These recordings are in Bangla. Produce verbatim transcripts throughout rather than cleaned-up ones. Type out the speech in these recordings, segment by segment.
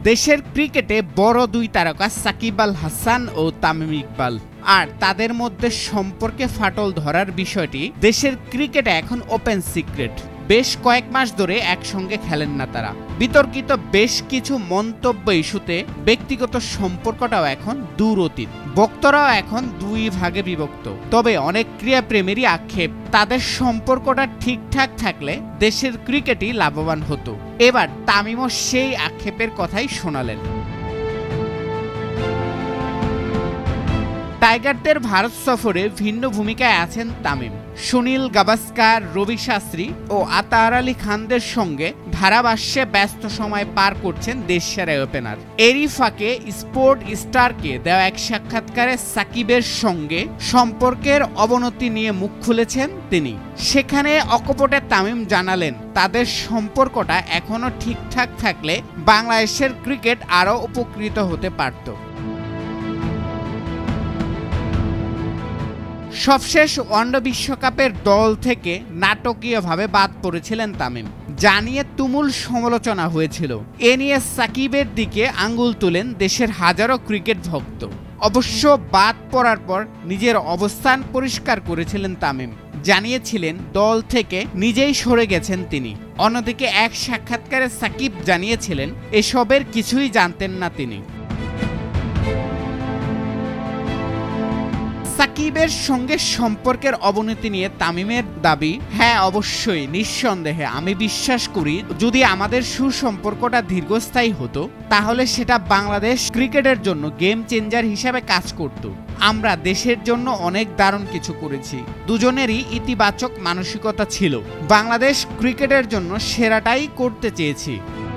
দেশের ক্রিকেটে বড় দুই তারকা সাকিব আল হাসান ও তামিম ইকবাল, আর তাদের মধ্যে সম্পর্কে ফাটল ধরার বিষয়টি দেশের ক্রিকেটে এখন ওপেন সিক্রেট। বেশ কয়েক মাস ধরে একসঙ্গে খেলেন না তারা। বিতর্কিত বেশ কিছু মন্তব্য ইস্যুতে ব্যক্তিগত সম্পর্কটাও এখন দূর অতীত। বক্তারাও এখন দুই ভাগে বিভক্ত। তবে অনেক ক্রীড়াপ্রেমীরই আক্ষেপ, তাদের সম্পর্কটা ঠিকঠাক থাকলে দেশের ক্রিকেটই লাভবান হতো। এবার তামিমও সেই আক্ষেপের কথাই শোনালেন। টাইগারদের ভারত সফরে ভিন্ন ভূমিকায় আছেন তামিম। সুনীল গাভাস্কার, রবি শাস্ত্রী ও আতাহার আলী খানদের সঙ্গে ধারাভাষ্যে ব্যস্ত সময় পার করছেন দেশসেরা ওপেনার। এরই ফাঁকে স্পোর্ট স্টারকে দেওয়া এক সাক্ষাৎকারে সাকিবের সঙ্গে সম্পর্কের অবনতি নিয়ে মুখ খুলেছেন তিনি। সেখানে অকপটে তামিম জানালেন, তাদের সম্পর্কটা এখনো ঠিকঠাক থাকলে বাংলাদেশের ক্রিকেট আরও উপকৃত হতে পারত। সবশেষ ওয়ানডে বিশ্বকাপের দল থেকে নাটকীয়ভাবে বাদ পড়েছিলেন তামিম, যা নিয়ে তুমুল সমালোচনা হয়েছিল। এ নিয়ে সাকিবের দিকে আঙ্গুল তুলেন দেশের হাজারো ক্রিকেট ভক্ত। অবশ্য বাদ পড়ার পর নিজের অবস্থান পরিষ্কার করেছিলেন তামিম, জানিয়েছিলেন দল থেকে নিজেই সরে গেছেন তিনি। অন্যদিকে এক সাক্ষাৎকারে সাকিব জানিয়েছিলেন এসবের কিছুই জানতেন না তিনি। সাকিবের সঙ্গে সম্পর্কের অবনতি নিয়ে তামিমের দাবি, হ্যাঁ অবশ্যই, নিঃসন্দেহে আমি বিশ্বাস করি যদি আমাদের সুসম্পর্কটা দীর্ঘস্থায়ী হতো তাহলে সেটা বাংলাদেশ ক্রিকেটের জন্য গেম চেঞ্জার হিসাবে কাজ করত। আমরা দেশের জন্য অনেক দারুণ কিছু করেছি, দুজনেরই ইতিবাচক মানসিকতা ছিল, বাংলাদেশ ক্রিকেটের জন্য সেরাটাই করতে চেয়েছি।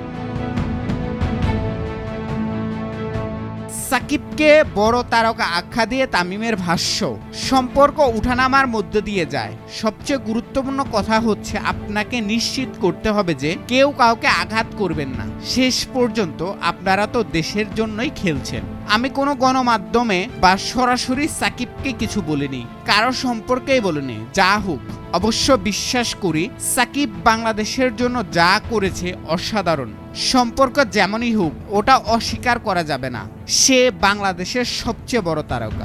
সাকিবকে বড় তারকা আখ্যা দিয়ে তামিমের ভাষ্য, সম্পর্ক উঠানামার মধ্যে দিয়ে যায়। সবচেয়ে গুরুত্বপূর্ণ কথা হচ্ছে আপনাকে নিশ্চিত করতে হবে যে কেউ কাউকে আঘাত করবেন না। শেষ পর্যন্ত আপনারা তো দেশের জন্যই খেলছেন। আমি কোনো গণমাধ্যমে বা সরাসরি সাকিবকে কিছু বলিনি, কারো সম্পর্কেই বলিনি। যা হোক, অবশ্য বিশ্বাস করি সাকিব বাংলাদেশের জন্য যা করেছে অসাধারণ। সম্পর্ক যেমনই হোক ওটা অস্বীকার করা যাবে না। সে বাংলাদেশের সবচেয়ে বড় তারকা।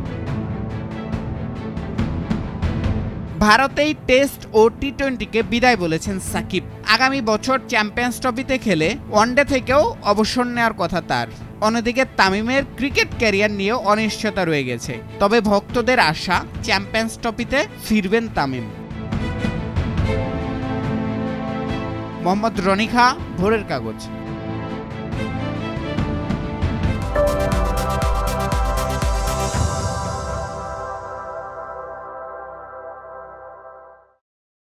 ভারতেই টেস্ট ও টি টোয়েন্টিকে বিদায় বলেছেন সাকিব। আগামী বছর চ্যাম্পিয়ন্স ট্রফিতে খেলে ওয়ানডে থেকেও অবসর নেওয়ার কথা তার। অন্যদিকে তামিমের ক্রিকেট ক্যারিয়ার নিয়েও অনিশ্চয়তা রয়ে গেছে। তবে ভক্তদের আশা চ্যাম্পিয়ন্স ট্রফিতে ফিরবেন তামিম। মোহাম্মদ রনিখা, ভোরের কাগজ।